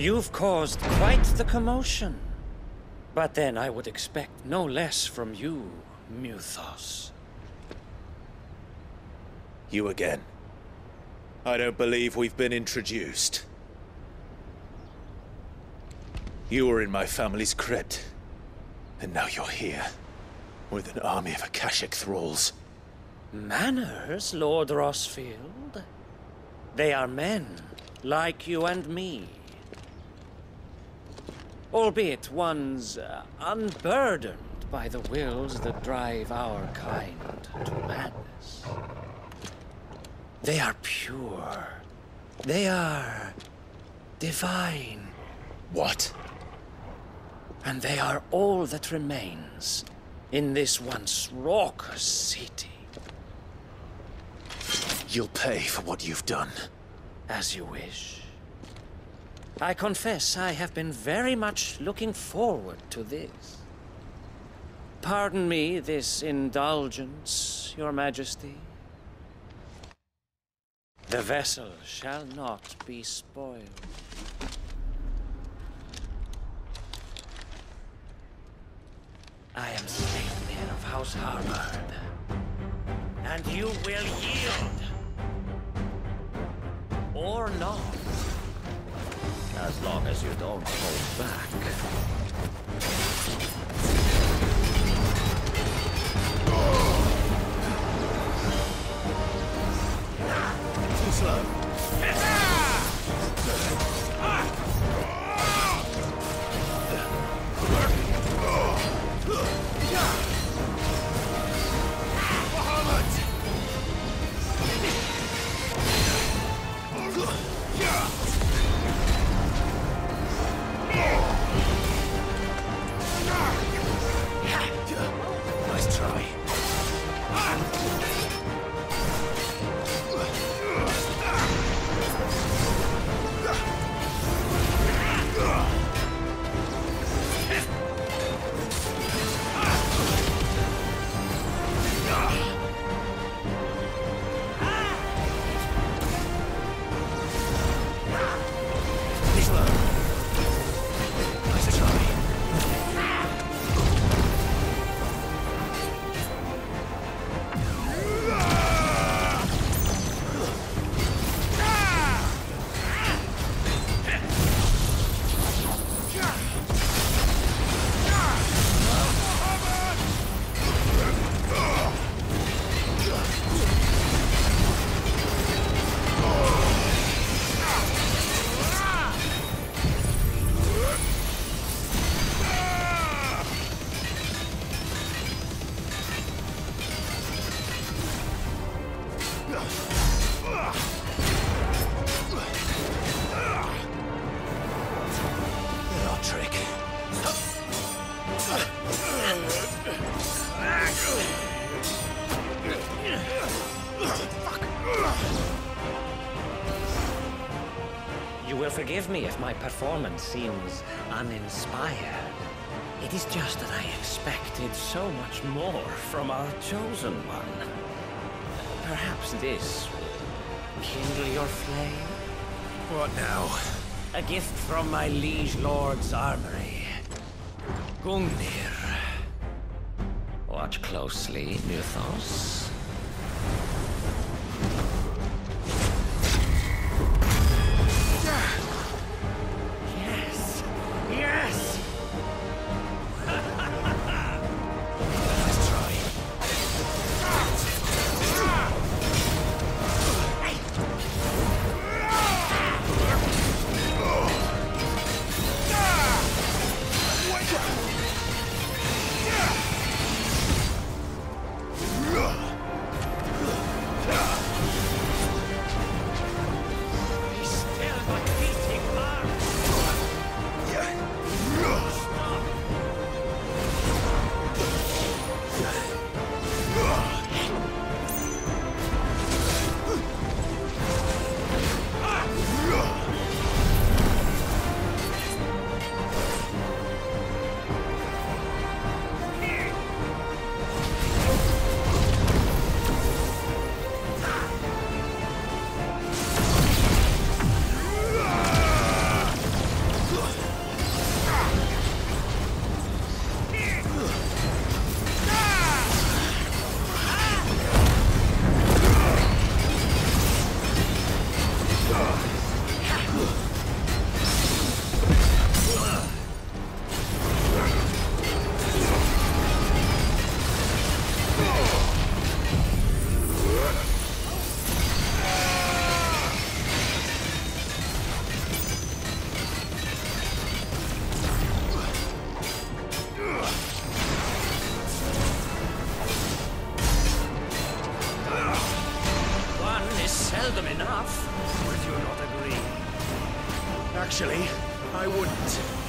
You've caused quite the commotion. But then I would expect no less from you, Muthos. You again. I don't believe we've been introduced. You were in my family's crypt. And now you're here, with an army of Akashic thralls. Manners, Lord Rosfield? They are men, like you and me. Albeit ones unburdened by the wills that drive our kind to madness. They are pure. They are divine. What? And they are all that remains in this once raucous city. You'll pay for what you've done. As you wish. I confess I have been very much looking forward to this. Pardon me this indulgence, Your Majesty. The vessel shall not be spoiled. I am Sleipnir of House Harvard, and you will yield. Or not. As long as you don't hold back. Too slow. Nice try. You will forgive me if my performance seems uninspired. It is just that I expected so much more from our chosen one. Perhaps this will kindle your flame? What now? A gift from my liege lord's armory. Gungnir. Watch closely, Muthos. Yes! Yes! Nice try. do not agree. Actually, I wouldn't.